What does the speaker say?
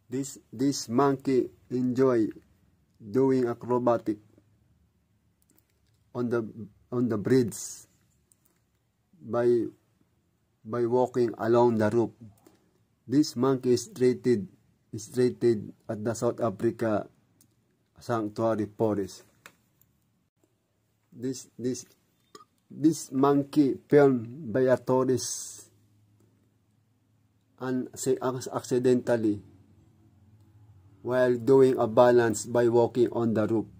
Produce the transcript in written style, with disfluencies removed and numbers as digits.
This monkey enjoy doing acrobatic on the bridge by walking along the roof. This monkey is treated at the South Africa Sanctuary Forest. This monkey filmed by a tourist and accidentally while doing a balance by walking on the roof.